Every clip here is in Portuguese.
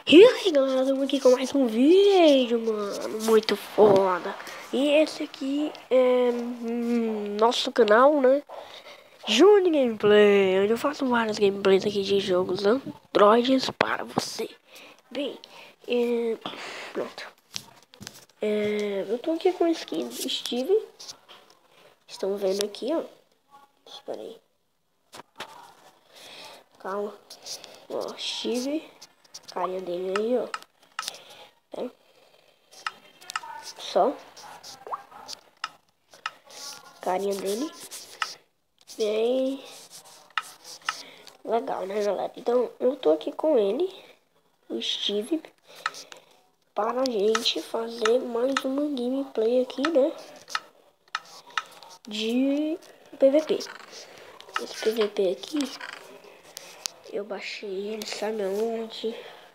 E aí galera, estamos aqui com mais um vídeo, mano, muito foda. E esse aqui é nosso canal, né? Juni Gameplay, onde eu faço vários gameplays aqui de jogos Androids para você. Bem, pronto. Eu tô aqui com a skin do Steve. Estão vendo aqui, ó. Espera aí. Calma. Ó, Steve. Carinha dele aí, ó. Só carinha dele. Bem legal, né, galera? Então eu tô aqui com ele, o Steve, para a gente fazer mais uma gameplay aqui, né, de PVP. Esse PVP aqui eu baixei ele, sabe aonde?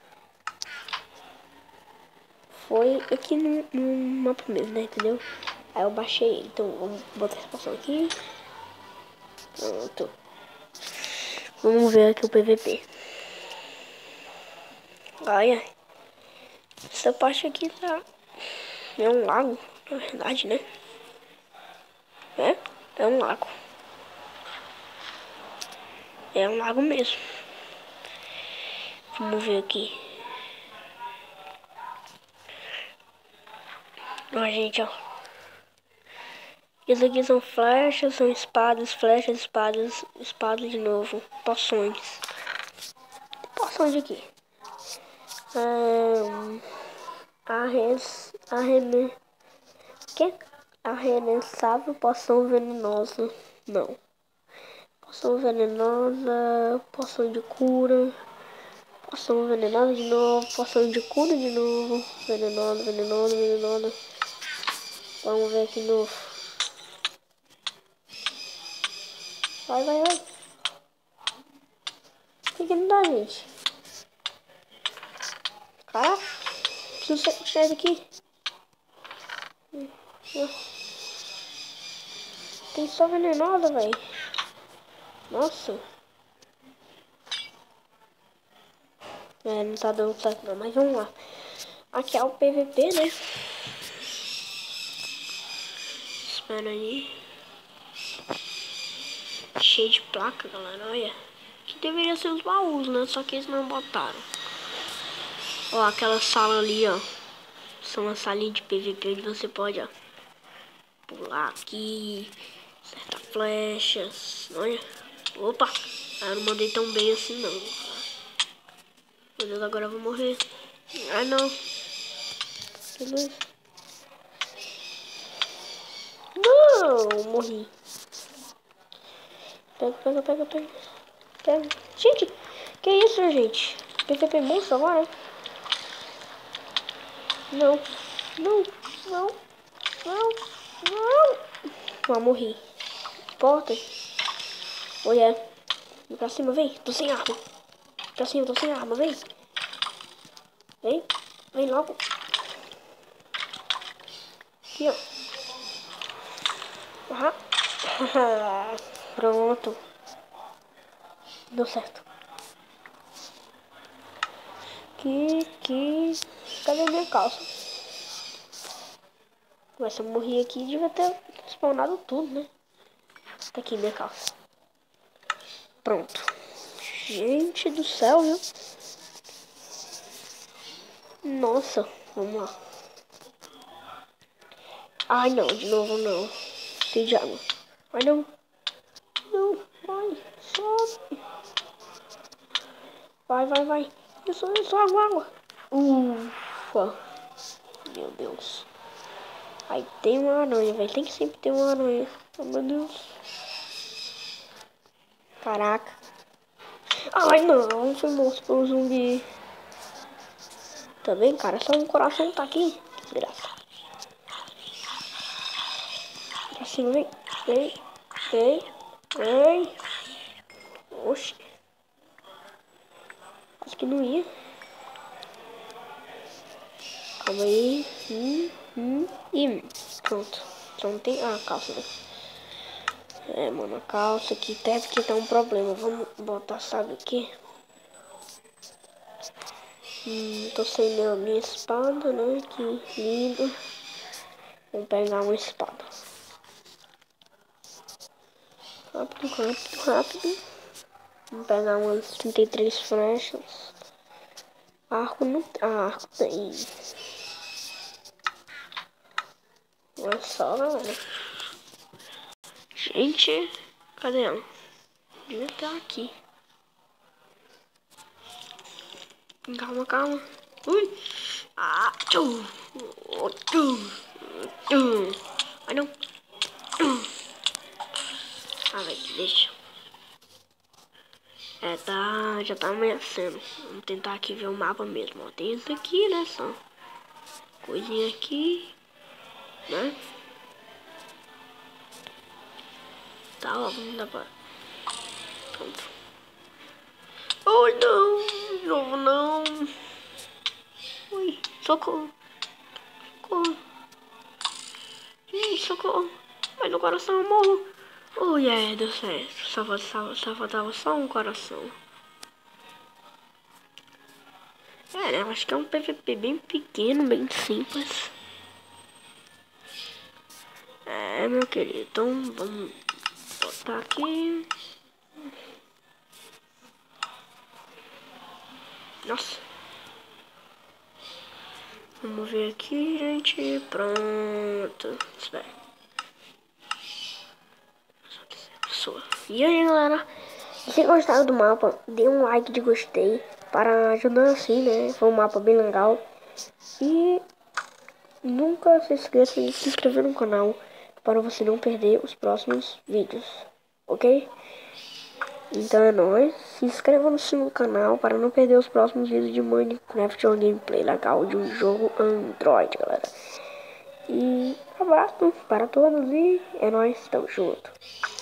Foi aqui no mapa mesmo, né, entendeu? Aí eu baixei ele. Então vamos botar essa poção aqui. Pronto. Vamos ver aqui o PVP. Olha, essa parte aqui tá... é um lago, na verdade, né? É um lago. É um lago mesmo. Vamos ver aqui. Ó, gente, ó. Isso aqui são flechas, são espadas, flechas, espadas, espadas de novo. Poções. Poções aqui. Arremessável, poção venenosa. Não. Poção venenosa, poção de cura. Poção venenosa de novo, poção de cura de novo. Venenosa, venenosa, venenosa. Vamos ver aqui de novo. Vai, vai, vai. Por que não dá, gente? Caraca, preciso sair daqui. Tem só venenosa, velho. Nossa. Não tá dando certo não, mas vamos lá. Aqui é o PVP, né? Espera aí. Cheio de placa, galera, olha. Que deveria ser os baús, né? Só que eles não botaram. Ó, aquela sala ali, ó. São uma salinha de PVP onde você pode, ó, pular aqui, acertar flechas. Olha. Opa! Eu não mandei tão bem assim, não. Meu Deus, agora eu vou morrer. Ai, não. Beleza. Não, morri. Pega, pega, pega, pega. Pega. Gente, que isso, gente? PVP monstro agora? Não. Não, não, não, não. Ah, morri. Porta. Olha. Vem pra cima, vem. Tô sem arma. Pra cima, tô sem arma, vem. Vem. Vem logo. Aqui, ó. Aham. Pronto. Deu certo. Cadê minha calça? Mas se eu morrer aqui, devia ter spawnado tudo, né? Tá aqui minha calça. Pronto. Gente do céu, viu? Nossa, vamos lá. Ai, não, de novo não. Cheio de água. Ai, não. Não, vai, sobe. Vai, vai, vai. Isso, água. Ufa. Meu Deus. Aí tem uma aranha, velho. Tem que sempre ter uma aranha. Oh, meu Deus. Caraca. Ai, não. Foi morto pelo zumbi. Tá bem, cara? Só um coração tá aqui. Que desgraça. Pra cima, vem. Vem. Vem. Vem. Oxi. Acho que não ia. Calma aí. E pronto. Então tem a calça, né? É, mano, a calça aqui deve que tá um problema. Vamos botar, sabe o que? Tô sem a minha espada, né? Que lindo. Vou pegar uma espada. Rápido, rápido, rápido. Vou pegar umas 33 flechas. Arco não. Arco tem. Olha só, galera. Gente, cadê ela? Devia estar aqui. Calma, calma. Ui! Ah! Tchum! Tchum! Tchum! Ai não! Tchum! Ah, vai, deixa. Já tá ameaçando. Vamos tentar aqui ver o mapa mesmo. Ó, tem isso aqui, né? Só coisinha aqui, né? Tá, ó, vamos dar pra... Pronto. Oh, não! De novo, não! Ui, socorro! Socorro! Ih, socorro! Mas no coração eu morro! Oh, yeah, deu certo. Só faltava só um coração. Eu acho que é um PVP bem pequeno, bem simples. Meu querido, então vamos botar aqui. Nossa. Vamos ver aqui, gente. Pronto. Espera. E aí, galera? Se gostaram do mapa, dê um like de gostei para ajudar assim, né? Foi um mapa bem legal. E nunca se esqueça de se inscrever no canal para você não perder os próximos vídeos, ok? Então é nóis. Se inscreva no canal para não perder os próximos vídeos de Minecraft ou gameplay legal de um jogo Android, galera. E abraço para todos e é nóis, tamo junto.